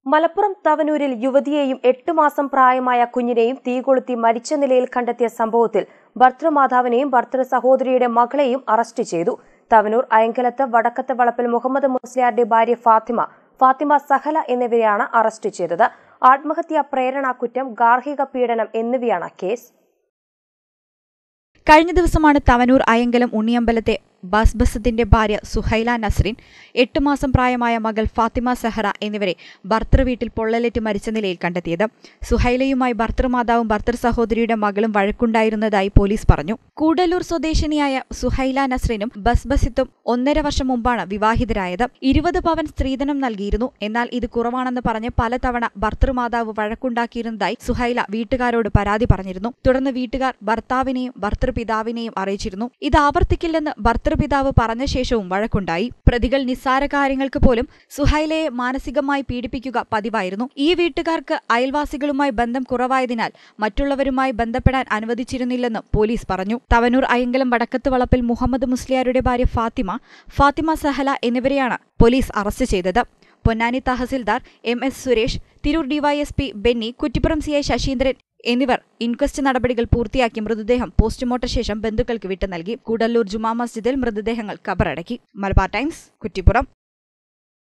മലപ്പുറം തവനൂരിൽ യുവതിയെയും 8 മാസം പ്രായമായ കുഞ്ഞിനെയും തീകൊളുത്തി മരിച്ച നിലയിൽ കണ്ടെത്തിയ സംഭവത്തിൽ ഭർത്തൃമാതാവിനെയും ഭർത്തൃ സഹോദരിയുടെ മകളെയും അറസ്റ്റ് ചെയ്തു. തവനൂർ അയങ്കലത്ത് വടക്കത്ത് വളപ്പിൽ മുഹമ്മദ് മുസ്ലിയാരുടെ ഭാര്യ ഫാത്തിമ സഹല എന്നിവരെയാണ് അറസ്റ്റ് ചെയ്തത്. ആത്മഹത്യാ പ്രേരണാ കുറ്റം, ഗാർഹിക പീഡനം എന്നിവയാണ് കേസ്. കഴിഞ്ഞ ദിവസമാണ് തവനൂർ അയങ്കലം ഉണ്ണിയമ്പലത്തെ ബസ്ബസത്തിന്റെ ഭാര്യ സുഹൈല നസ്രീൻ, 8 മാസം പ്രായമായ മകൾ ഫാത്തിമ സഹറ എന്നിവരെ ഭർത്തൃവീട്ടിൽ പൊള്ളലേറ്റ് മരിച്ച നിലയിൽ കണ്ടെത്തിയത്. സുഹൈലയുമായി ഭർത്തൃമാതാവും ഭർത്തൃ സഹോദരിയുടെ മകളും വഴക്കുണ്ടായിരുന്നതായി പോലീസ് പറഞ്ഞു. കൂടല്ലൂർ സ്വദേശിനിയായ സുഹൈല നസ്രീനും ബസ്ബസിത്തും 1.5 വർഷം മുമ്പാണ് വിവാഹിതരായത്. 20 പവൻ സ്ത്രീധനം നൽകിയിരുന്നു. എന്നാൽ ഇത് കുറവാണെന്ന് പറഞ്ഞ് പലതവണ ഭർത്തൃമാതാവ് വഴക്കുണ്ടാക്കിയിരുന്നതായി സുഹൈല വീട്ടുകാരോട് പരാതി പറഞ്ഞിരുന്നു. തുടർന്ന് വീട്ടുകാർ ഭർത്താവിനെയും ഭർത്തൃപിതാവിനെയും അറിയിച്ചിരുന്നു. ഇത് ആവർത്തിക്കില്ലെന്ന് ഭർത്തൃപിതാവ് പറഞ്ഞ ശേഷവും വഴക്കുണ്ടായി. പ്രതികൾ നിസ്സാര കാര്യങ്ങൾക്ക് പോലും സുഹൈലയെ മാനസികമായി പീഡിപ്പിക്കുക പതിവായിരുന്നു. ഈ വീട്ടുകാർക്ക് അയൽവാസികളുമായി ബന്ധം കുറവായതിനാൽ മറ്റുള്ളവരുമായി ബന്ധപ്പെടാൻ അനുവദിച്ചിരുന്നില്ലെന്നും പോലീസ് പറഞ്ഞു. തവനൂർ അയങ്കലം വടക്കത്ത് വളപ്പിൽ മുഹമ്മദ് മുസ്ലിയാരുടെ ഭാര്യ ഫാത്തിമ സഹല എന്നിവരെയാണ് പോലീസ് അറസ്റ്റ് ചെയ്തത്. Ponnani tahsildar MS Suresh, Tirur DYSP Benny, Kuttippuram CI Sasheendran എന്നിവർ ഇൻക്വസ്റ്റ് നടപടികൾ പൂർത്തിയാക്കി മൃതദേഹം പോസ്റ്റ്മോർട്ടം ശേഷം ബന്ധുക്കൾക്ക് വിട്ടു നൽകി. കൂടല്ലൂർ ജുമാ മസ്ജിദിൽ മൃതദേഹങ്ങൾ ഖബറടക്കി. മലബാർ ടൈംസ്, കുറ്റിപ്പുറം.